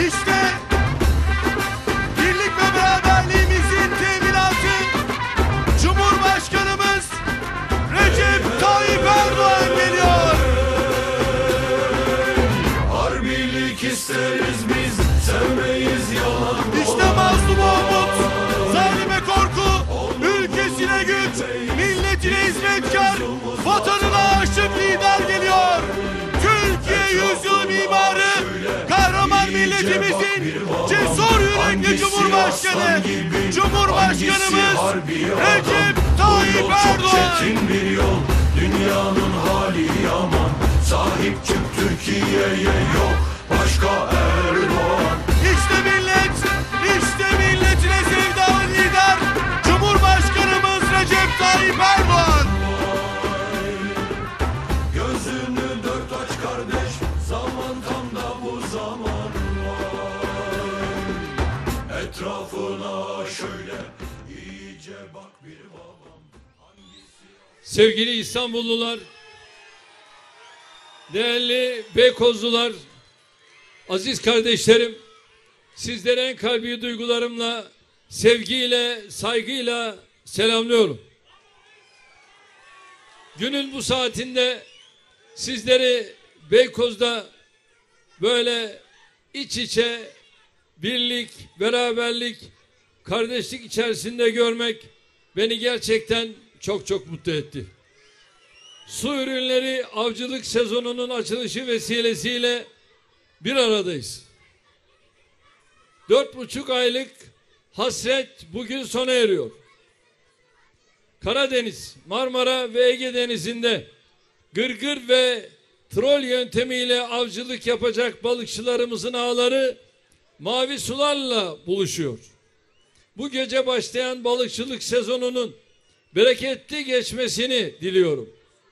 İşte birlik ve beraberliğimizin teminatı Cumhurbaşkanımız Recep Tayyip Erdoğan geliyor. Harbilik isteriz biz, sevmeyiz yalan. İşte mazluma umut, zalime korku, ülkesine güç, milletine hizmetkar, vatanına aşık lider geliyor. Türkiye yüzyılı mimarı, kahraman milletimizin cesur yürekli Cumhurbaşkanı, Cumhurbaşkanımız Recep Tayyip Erdoğan. Çetin bir yol, dünyanın hali yaman. Sahip çık Türkiye'ye, yok başka Erdoğan. İşte millet, işte milletine sevdalı lider, Cumhurbaşkanımız Recep Tayyip Erdoğan. Gözünü dört aç kardeş, zaman tam da bu zaman. Etrafına şöyle iyice bak bir babam. Sevgili İstanbullular, değerli Beykozlular, aziz kardeşlerim, sizlere en kalbi duygularımla, sevgiyle, saygıyla selamlıyorum. Günün bu saatinde sizleri Beykoz'da böyle iç içe, birlik, beraberlik, kardeşlik içerisinde görmek beni gerçekten çok mutlu etti. Su ürünleri avcılık sezonunun açılışı vesilesiyle bir aradayız. 4,5 aylık hasret bugün sona eriyor. Karadeniz, Marmara ve Ege Denizi'nde gırgır ve trol yöntemiyle avcılık yapacak balıkçılarımızın ağları mavi sularla buluşuyor. Bu gece başlayan balıkçılık sezonunun bereketli geçmesini diliyorum.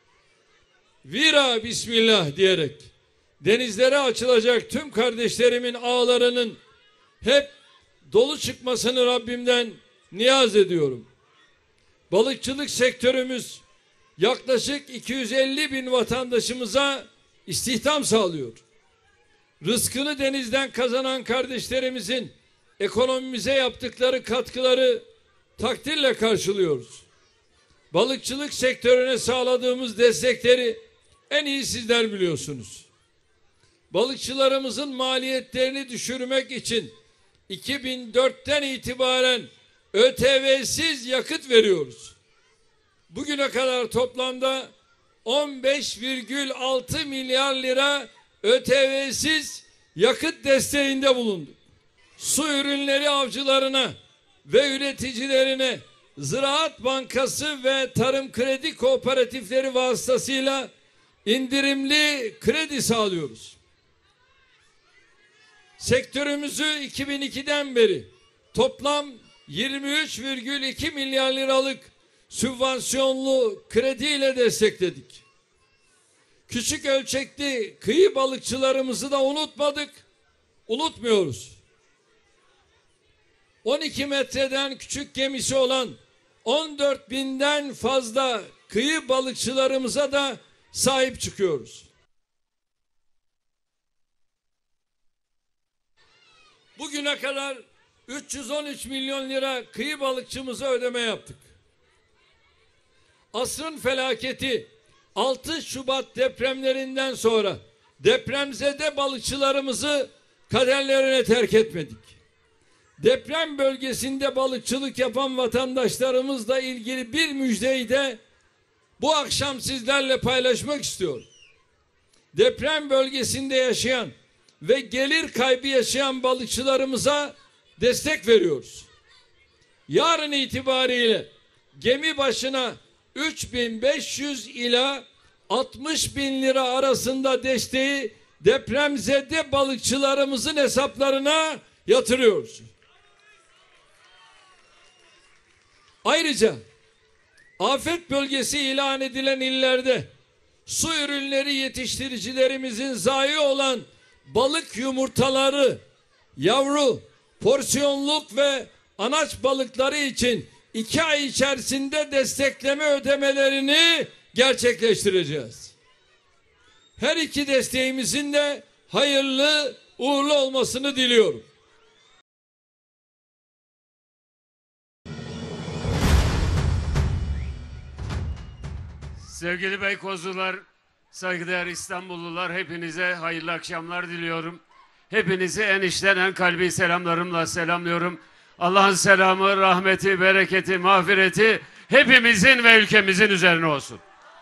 Vira bismillah diyerek denizlere açılacak tüm kardeşlerimin ağlarının hep dolu çıkmasını Rabbimden niyaz ediyorum. Balıkçılık sektörümüz yaklaşık 250 bin vatandaşımıza istihdam sağlıyor. Rızkını denizden kazanan kardeşlerimizin ekonomimize yaptıkları katkıları takdirle karşılıyoruz. Balıkçılık sektörüne sağladığımız destekleri en iyi sizler biliyorsunuz. Balıkçılarımızın maliyetlerini düşürmek için 2004'ten itibaren ÖTV'siz yakıt veriyoruz. Bugüne kadar toplamda 15,6 milyar lira ÖTV'siz yakıt desteğinde bulunduk. Su ürünleri avcılarına ve üreticilerine Ziraat Bankası ve Tarım Kredi Kooperatifleri vasıtasıyla indirimli kredi sağlıyoruz. Sektörümüzü 2002'den beri toplam 23,2 milyar liralık sübvansiyonlu krediyle destekledik. Küçük ölçekli kıyı balıkçılarımızı da unutmadık, unutmuyoruz. 12 metreden küçük gemisi olan 14 binden fazla kıyı balıkçılarımıza da sahip çıkıyoruz. Bugüne kadar 313 milyon lira kıyı balıkçımıza ödeme yaptık. Asrın felaketi 6 Şubat depremlerinden sonra depremzede balıkçılarımızı kaderlerine terk etmedik. Deprem bölgesinde balıkçılık yapan vatandaşlarımızla ilgili bir müjdeyi de bu akşam sizlerle paylaşmak istiyorum. Deprem bölgesinde yaşayan ve gelir kaybı yaşayan balıkçılarımıza destek veriyoruz. Yarın itibariyle gemi başına 3.500 ila 60.000 lira arasında desteği depremzede balıkçılarımızın hesaplarına yatırıyoruz. Ayrıca afet bölgesi ilan edilen illerde su ürünleri yetiştiricilerimizin zayi olan balık yumurtaları, yavru, porsiyonluk ve anaç balıkları için 2 ay içerisinde destekleme ödemelerini gerçekleştireceğiz. Her iki desteğimizin de hayırlı uğurlu olmasını diliyorum. Sevgili Beykozlular, saygıdeğer İstanbullular, hepinize hayırlı akşamlar diliyorum. Hepinizi en içten en kalbi selamlarımla selamlıyorum. Allah'ın selamı, rahmeti, bereketi, mağfireti hepimizin ve ülkemizin üzerine olsun.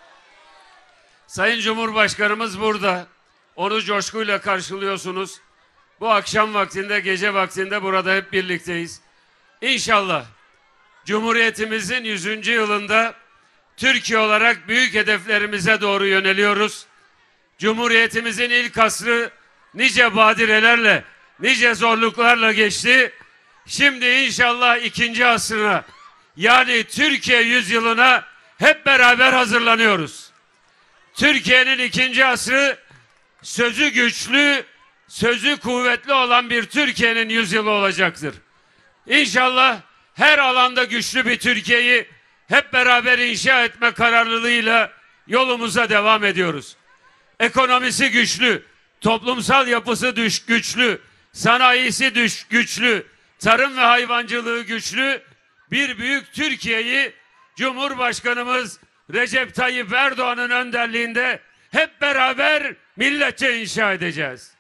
Sayın Cumhurbaşkanımız burada. Onu coşkuyla karşılıyorsunuz. Bu akşam vaktinde, gece vaktinde burada hep birlikteyiz. İnşallah Cumhuriyetimizin 100. yılında Türkiye olarak büyük hedeflerimize doğru yöneliyoruz. Cumhuriyetimizin ilk asrı nice badirelerle, nice zorluklarla geçti. Şimdi inşallah ikinci asrına, yani Türkiye yüzyılına hep beraber hazırlanıyoruz. Türkiye'nin ikinci asrı sözü güçlü, sözü kuvvetli olan bir Türkiye'nin yüzyılı olacaktır. İnşallah her alanda güçlü bir Türkiye'yi hep beraber inşa etme kararlılığıyla yolumuza devam ediyoruz. Ekonomisi güçlü, toplumsal yapısı güçlü, sanayisi güçlü, tarım ve hayvancılığı güçlü bir büyük Türkiye'yi Cumhurbaşkanımız Recep Tayyip Erdoğan'ın önderliğinde hep beraber milletçe inşa edeceğiz.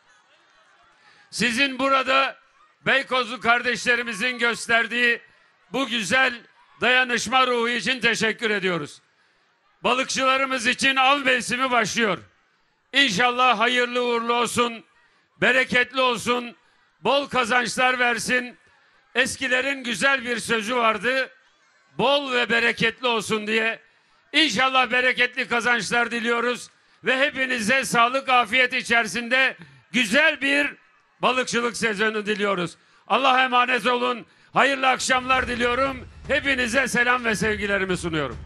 Sizin burada Beykozlu kardeşlerimizin gösterdiği bu güzel dayanışma ruhu için teşekkür ediyoruz. Balıkçılarımız için av mevsimi başlıyor. İnşallah hayırlı uğurlu olsun, bereketli olsun, bol kazançlar versin. Eskilerin güzel bir sözü vardı, bol ve bereketli olsun diye. İnşallah bereketli kazançlar diliyoruz ve hepinize sağlık, afiyet içerisinde güzel bir balıkçılık sezonu diliyoruz. Allah'a emanet olun, hayırlı akşamlar diliyorum. Hepinize selam ve sevgilerimi sunuyorum.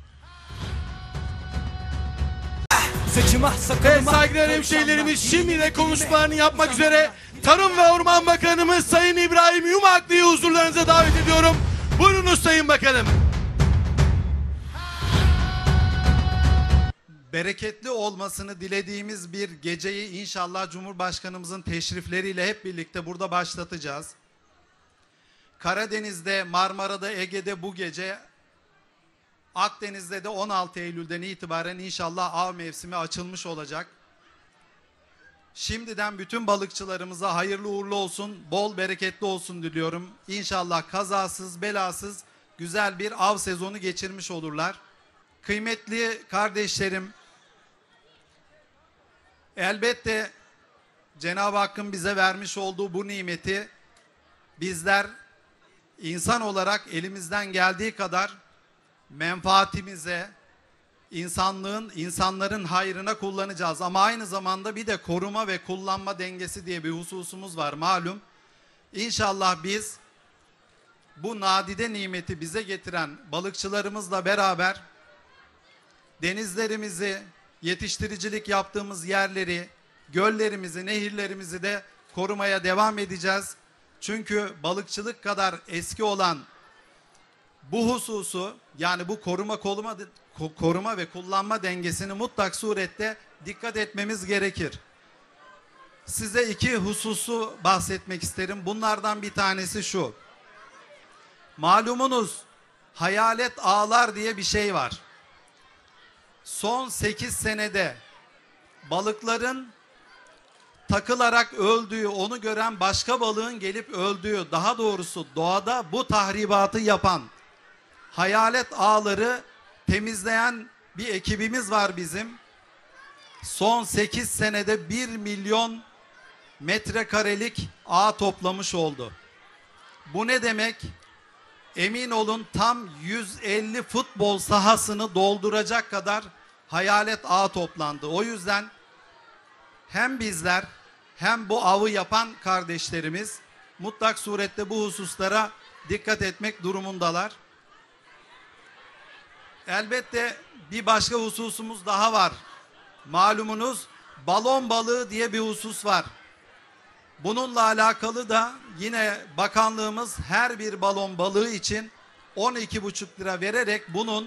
Ve saygıdeğer hemşehrilerimiz şimdi de konuşmalarını yapmak üzere Tarım ve Orman Bakanımız Sayın İbrahim Yumaklı'yı huzurlarınıza davet ediyorum. Buyurunuz Sayın Bakanım. Bereketli olmasını dilediğimiz bir geceyi inşallah Cumhurbaşkanımızın teşrifleriyle hep birlikte burada başlatacağız. Karadeniz'de, Marmara'da, Ege'de bu gece, Akdeniz'de de 16 Eylül'den itibaren inşallah av mevsimi açılmış olacak. Şimdiden bütün balıkçılarımıza hayırlı uğurlu olsun, bol bereketli olsun diliyorum. İnşallah kazasız, belasız güzel bir av sezonu geçirmiş olurlar. Kıymetli kardeşlerim, elbette Cenab-ı Hakk'ın bize vermiş olduğu bu nimeti bizler insan olarak elimizden geldiği kadar menfaatimize, insanların hayrına kullanacağız. Ama aynı zamanda bir de koruma ve kullanma dengesi diye bir hususumuz var malum. İnşallah biz bu nadide nimeti bize getiren balıkçılarımızla beraber denizlerimizi, yetiştiricilik yaptığımız yerleri, göllerimizi, nehirlerimizi de korumaya devam edeceğiz. Çünkü balıkçılık kadar eski olan bu hususu, yani bu koruma ve kullanma dengesini mutlak surette dikkat etmemiz gerekir. Size iki hususu bahsetmek isterim. Bunlardan bir tanesi şu. Malumunuz hayalet ağlar diye bir şey var. Son 8 senede balıkların takılarak öldüğü, onu gören başka balığın gelip öldüğü, daha doğrusu doğada bu tahribatı yapan hayalet ağları temizleyen bir ekibimiz var bizim. Son 8 senede 1 milyon metrekarelik ağ toplamış oldu. Bu ne demek? Emin olun tam 150 futbol sahasını dolduracak kadar hayalet ağ toplandı. O yüzden hem bizler hem bu avı yapan kardeşlerimiz mutlak surette bu hususlara dikkat etmek durumundalar. Elbette bir başka hususumuz daha var. Malumunuz balon balığı diye bir husus var. Bununla alakalı da yine bakanlığımız her bir balon balığı için 12,5 lira vererek bunun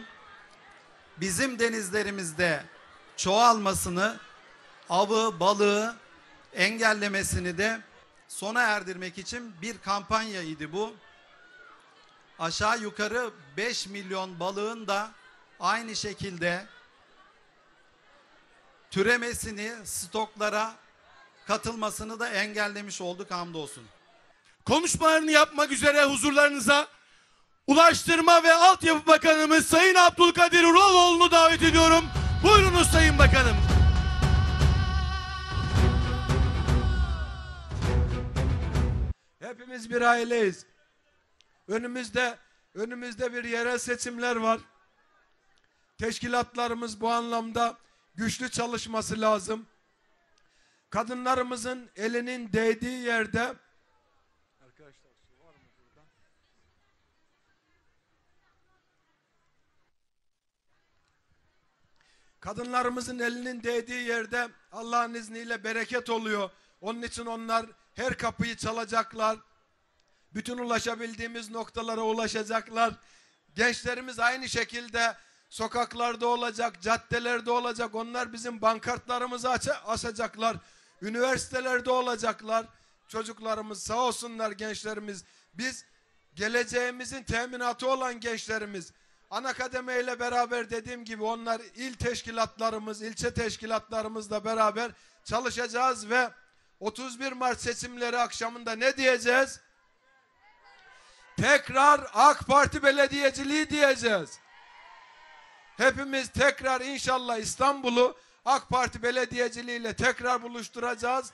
bizim denizlerimizde çoğalmasını, avı, balığı engellemesini de sona erdirmek için bir kampanyaydı bu. Aşağı yukarı 5 milyon balığın da aynı şekilde türemesini, stoklara katılmasını da engellemiş olduk hamdolsun. Konuşmalarını yapmak üzere huzurlarınıza Ulaştırma ve Altyapı Bakanımız Sayın Abdülkadir Uraloğlu'nu davet ediyorum. Buyurunuz Sayın Bakanım. Hepimiz bir aileyiz. Önümüzde bir yerel seçimler var. Teşkilatlarımız bu anlamda güçlü çalışması lazım. Kadınlarımızın elinin değdiği yerde arkadaşlar su var mı burada? Kadınlarımızın elinin değdiği yerde Allah'ın izniyle bereket oluyor. Onun için onlar her kapıyı çalacaklar. Bütün ulaşabildiğimiz noktalara ulaşacaklar. Gençlerimiz aynı şekilde sokaklarda olacak, caddelerde olacak. Onlar bizim bankartlarımızı asacaklar. Üniversitelerde olacaklar. Çocuklarımız sağ olsunlar, gençlerimiz. Biz geleceğimizin teminatı olan gençlerimiz. Ana kademe ile beraber dediğim gibi onlar il teşkilatlarımız, ilçe teşkilatlarımızla beraber çalışacağız ve 31 Mart seçimleri akşamında ne diyeceğiz? Tekrar AK Parti belediyeciliği diyeceğiz. Hepimiz tekrar inşallah İstanbul'u AK Parti belediyeciliğiyle tekrar buluşturacağız.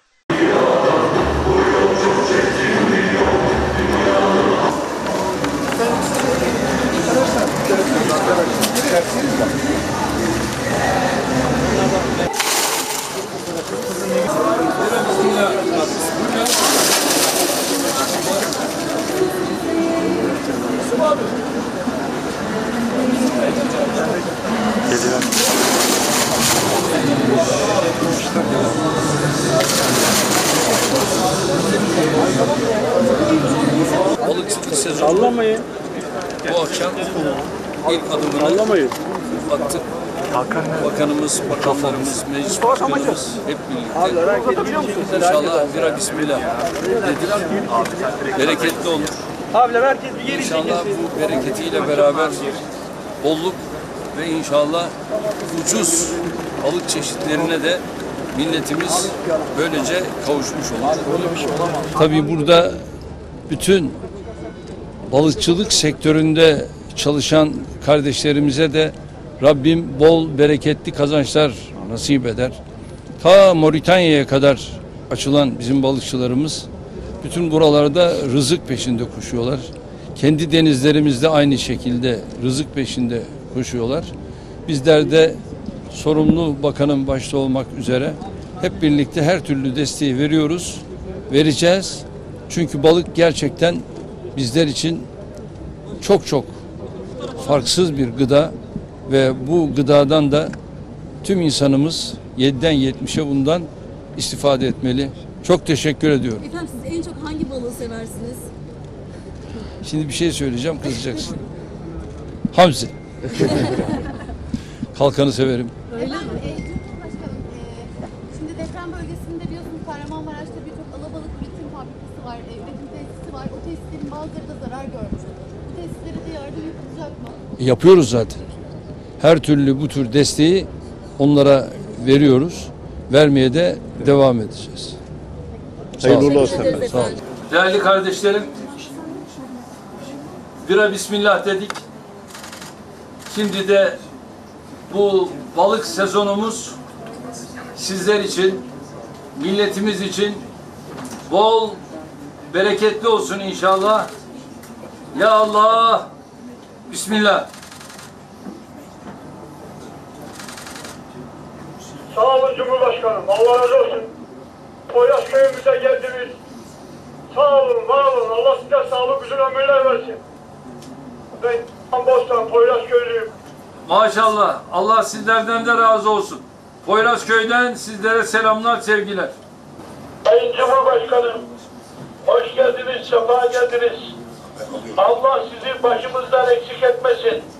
Balıkçılık sezonu bu akşam ilk adımını attık. Bakanımız, bakanlarımız, meclis başkanımız hep birlikte. İnşallah bira bismillah dediler. Bereketli olur. İnşallah bu bereketiyle beraber bolluk ve inşallah ucuz balık çeşitlerine de milletimiz böylece kavuşmuş olur. Tabii burada bütün balıkçılık sektöründe çalışan kardeşlerimize de Rabbim bol bereketli kazançlar nasip eder. Ta Moritanya'ya kadar açılan bizim balıkçılarımız bütün buralarda rızık peşinde koşuyorlar. Kendi denizlerimizde aynı şekilde rızık peşinde koşuyorlar. Bizler de sorumlu bakanın başta olmak üzere hep birlikte her türlü desteği veriyoruz, vereceğiz. Çünkü balık gerçekten bizler için çok farksız bir gıda ve bu gıdadan da tüm insanımız 7'den 70'e bundan istifade etmeli. Çok teşekkür ediyorum. Efendim siz en çok hangi balığı seversiniz? Şimdi bir şey söyleyeceğim, kızacaksın. Hamsi. Kalkanı severim. Öyle mi? Cumhurbaşkanım, şimdi deprem bölgesinde biliyorsunuz Kahramanmaraş'ta birçok alabalık üretim fabrikası var, üretim tesisi var. O tesislerin bazıları da zarar görmüş. Bu tesislere de yardım yapılacak mı? Yapıyoruz zaten. Her türlü bu tür desteği onlara veriyoruz. Vermeye de devam edeceğiz. Hayırlı olsun. Sağ olun. Değerli kardeşlerim, bira bismillah dedik. Şimdi de bu balık sezonumuz sizler için, milletimiz için bol, bereketli olsun inşallah. Ya Allah, bismillah. Sağ olun Cumhurbaşkanım, Allah razı olsun. Poyraz köyümüze geldiniz. Sağ olun, var olun. Allah size sağlık, uzun ömürler versin. Ben Bostan, Poyraz köylüyüm. Maşallah, Allah sizlerden de razı olsun. Poyrazköy'den sizlere selamlar, sevgiler. Sayın Cumhurbaşkanım, hoş geldiniz, sefa geldiniz. Allah sizi başımızdan eksik etmesin.